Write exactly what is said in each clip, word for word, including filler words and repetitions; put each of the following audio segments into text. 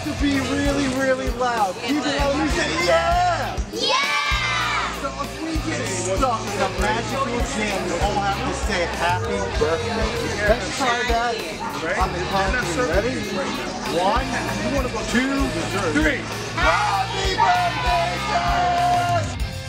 to be really, really loud. Keep it loud. We say, yeah! Yeah! So if we get stuck in a magical jam, we all have to say happy birthday. Let's try that on the count. Ready? One, two, three. Happy birthday, Charles!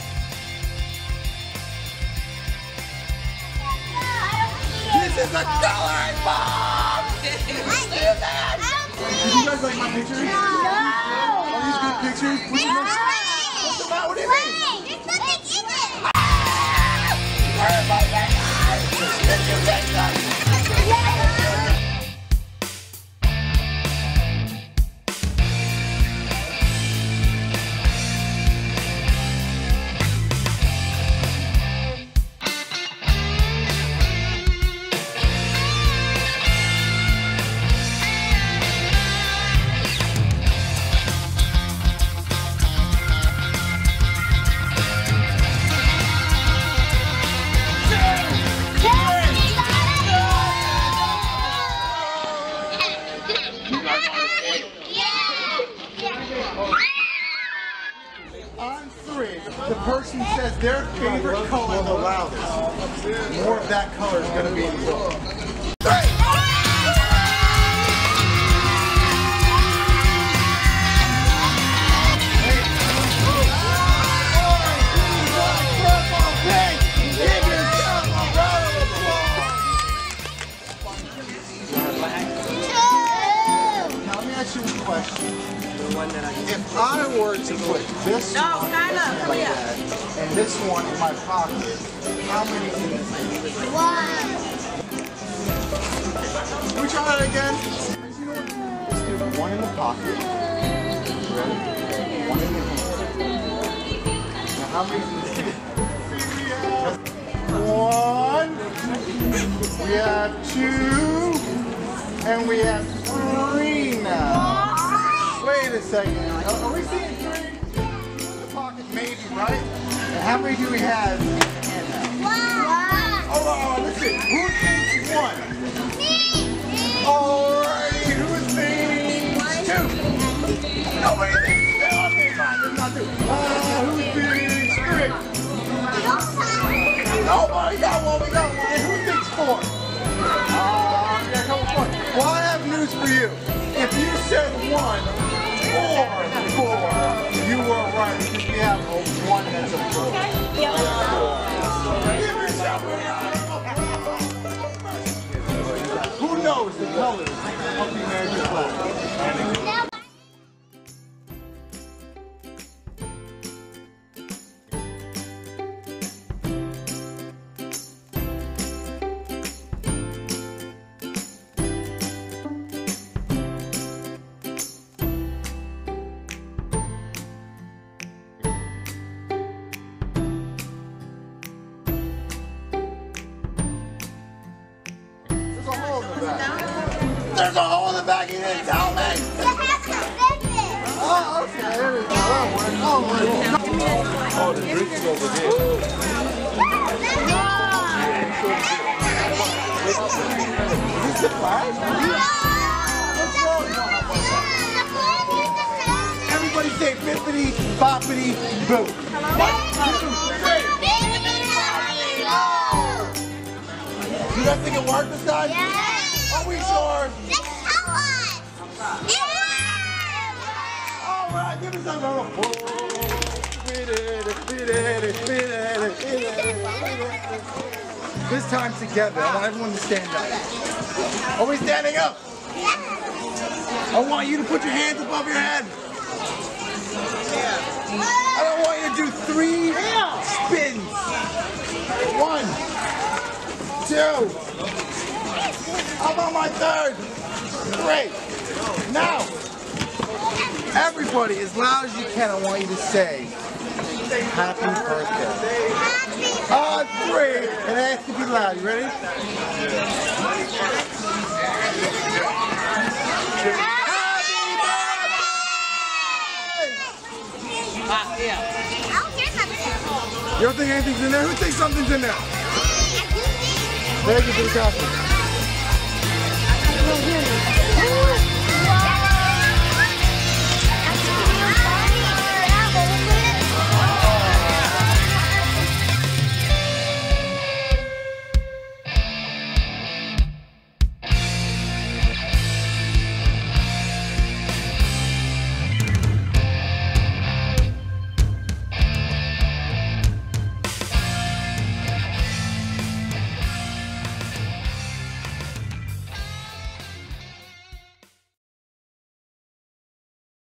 This is a coloring bomb! Did you guys like my pictures? No! All these good pictures? What's the next? What's the matter? What do you mean? There's nothing in it! Where are my guys? Did you get them? On three, the person says their favorite color the loudest. More of that color is going to be in the book. Three! Now let me ask you a question. If I were to put this No, one stand up, come here. and this one in my pocket, how many can you see? One. Can we try that again? Let's do one in the pocket. Ready? One in the hand. Now how many can you see? One. We have two. And we have three now. Wait a second. Are we seeing three? The pocket, maybe, right? And how many do we have in hand now? One. Oh, oh, listen. Who thinks one? Me. Alrighty, who thinks two? Nobody thinks two. Okay, fine, there's not two. Uh, who thinks three? Nobody got one. We got one. And who thinks four? Uh, we got a couple more. Well, I have news for you. If you said one, or four, you were right, because we have a one that's a four. Give yourself a round. Who knows the colors of the American flag? There's a hole in the back, you didn't tell me! You have to fix it. Oh, okay, there we go. Oh, oh, the drink's over there. Is this the flag? What's wrong? Everybody say bippity, boppity, boo. One, two, three. You guys think it worked this time? Yes. Are we sure? Just tell us. All right, give me some of This time together, I want everyone to stand up. Are we standing up? I want you to put your hands above your head. I don't want you to do three spins. One, two. How about my third? Great. Now, everybody, as loud as you can, I want you to say, happy birthday. On three, and it has to be loud. You ready? Happy birthday! Uh, yeah. You don't think anything's in there? Who thinks something's in there? I do think. Thank you for the coffee.